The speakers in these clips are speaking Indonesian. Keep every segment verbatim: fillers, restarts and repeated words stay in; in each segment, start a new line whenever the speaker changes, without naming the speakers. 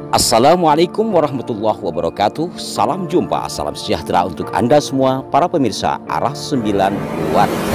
Assalamualaikum warahmatullahi wabarakatuh. Salam jumpa, salam sejahtera untuk Anda semua para pemirsa Arah sembilan Warga.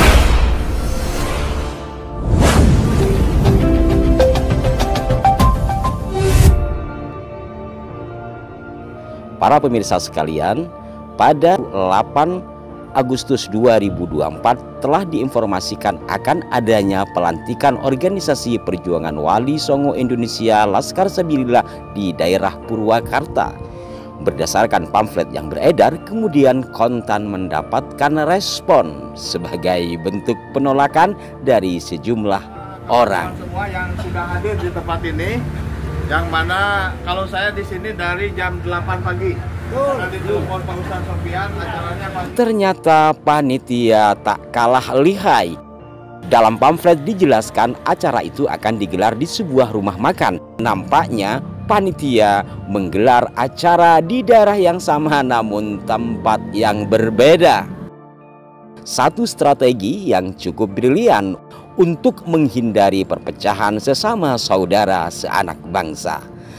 Para pemirsa sekalian, pada delapan Agustus dua ribu dua puluh empat telah diinformasikan akan adanya pelantikan organisasi perjuangan Wali Songo Indonesia Laskar Sabilillah di daerah Purwakarta. Berdasarkan pamflet yang beredar, kemudian kontan mendapatkan respon sebagai bentuk penolakan dari sejumlah orang.
Semua yang sudah hadir di tempat ini, yang mana kalau saya di sini dari jam delapan pagi. Tadi telepon Pak Ustadz Sofian, acaranya pagi.
Ternyata panitia tak kalah lihai. Dalam pamflet dijelaskan acara itu akan digelar di sebuah rumah makan. Nampaknya panitia menggelar acara di daerah yang sama namun tempat yang berbeda. Satu strategi yang cukup brilian untuk menghindari perpecahan sesama saudara seanak bangsa.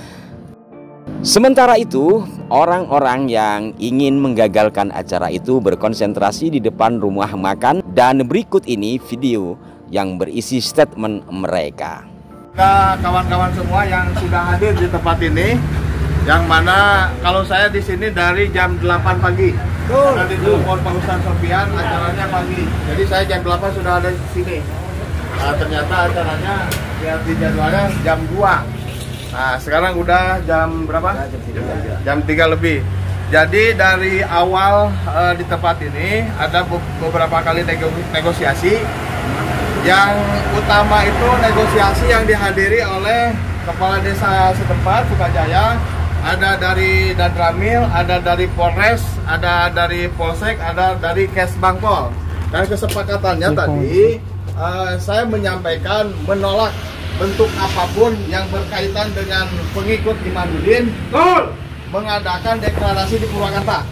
Sementara itu, orang-orang yang ingin menggagalkan acara itu berkonsentrasi di depan rumah makan, dan berikut ini video yang berisi statement mereka.
Nah, kawan-kawan semua yang sudah hadir di tempat ini, yang mana kalau saya di sini dari jam delapan pagi. Tadi telepon Pak Ustadz Sofian, acaranya pagi. Jadi saya jam delapan sudah ada di sini. Nah, ternyata acaranya ya di jadwalnya jam dua. Nah, sekarang udah jam berapa? Jam tiga lebih. Jadi dari awal uh, di tempat ini ada beberapa kali negosiasi. Yang utama itu negosiasi yang dihadiri oleh Kepala Desa setempat, Sukajaya. Ada dari Dadramil, ada dari Polres, ada dari Polsek, ada dari Kesbangpol. Dan kesepakatannya tadi uh, saya menyampaikan menolak bentuk apapun yang berkaitan dengan pengikut Imanuddin mengadakan deklarasi di Purwakarta.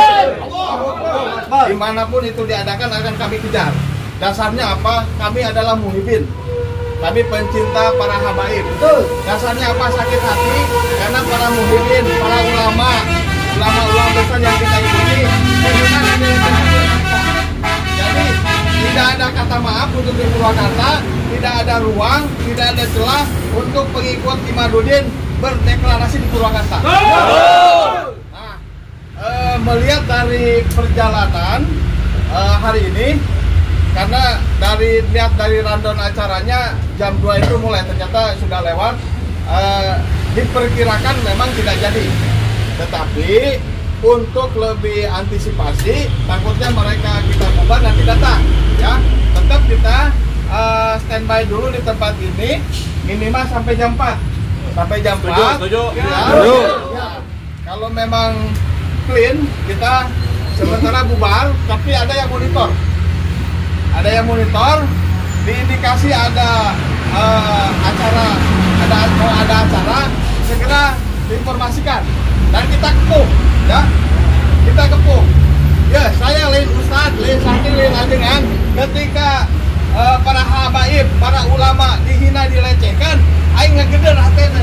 Dimanapun itu diadakan akan kami kejar. Dasarnya apa? Kami adalah muhibin. Kami pencinta para habaib. Dasarnya apa? Sakit hati karena para muhibin, para ulama, ulama-ulama besar yang kita ikuti kehilangan identitas. Jadi tidak ada kata maaf untuk di Purwakarta, tidak ada ruang, tidak ada celah untuk pengikut Imanuddin berdeklarasi di Purwakarta. Nah, e, melihat dari perjalanan e, hari ini, karena dari lihat dari rundown acaranya jam dua itu mulai ternyata sudah lewat, e, diperkirakan memang tidak jadi. Tetapi untuk lebih antisipasi, takutnya mereka kita bubar nanti datang, ya. Tetap kita uh, standby dulu di tempat ini minimal sampai jam empat. Sampai jam empat. Setuju, setuju. Ya, ya. Kalau memang clean, kita sementara bubar, tapi ada yang monitor. Ada yang monitor, diindikasi ada uh, acara, ada mau ada acara, segera diinformasikan dan kita kepung. Ya, kita kepung. Ya, saya lain ustad, lain sakit, lain ajengan. Ketika uh, para habaib, para ulama dihina, dilecehkan, aing ngegeder hatena.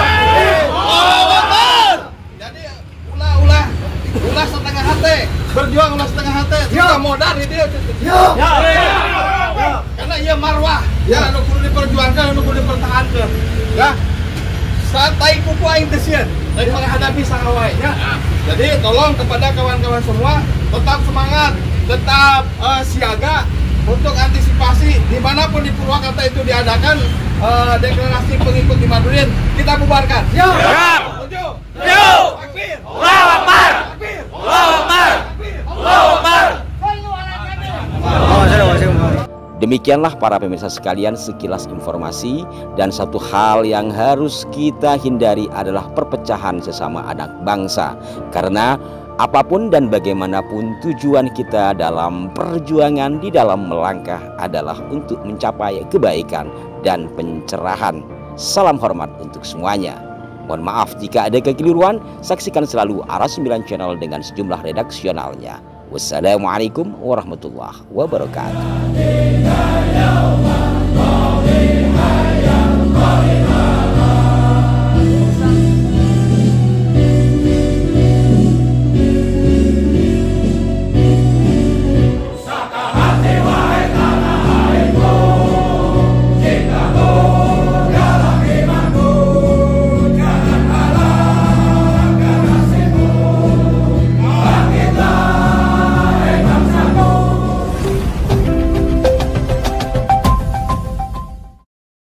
Jadi ulah-ulah, ulah setengah hati, berjuang ulah setengah hati. Kita modal di dia. Ya. Karena ia marwah, ya, anu kudu diperjuangkan, anu kudu dipertahankan. Ya. Saat tai kuku aing tesian dari menghadapi sangawai, ya. Jadi tolong kepada kawan-kawan semua tetap semangat, tetap uh, siaga untuk antisipasi dimanapun di Purwakarta itu diadakan uh, deklarasi pengikut Imanuddin, kita bubarkan. Siap. Setuju. Setuju. Takbir. Allahu Akbar. Takbir. Allahu Akbar. Allahu Akbar.
Demikianlah para pemirsa sekalian sekilas informasi, dan satu hal yang harus kita hindari adalah perpecahan sesama anak bangsa. Karena apapun dan bagaimanapun tujuan kita dalam perjuangan di dalam melangkah adalah untuk mencapai kebaikan dan pencerahan. Salam hormat untuk semuanya. Mohon maaf jika ada kekeliruan, saksikan selalu Arah sembilan Channel dengan sejumlah redaksionalnya. Wassalamualaikum warahmatullahi wabarakatuh.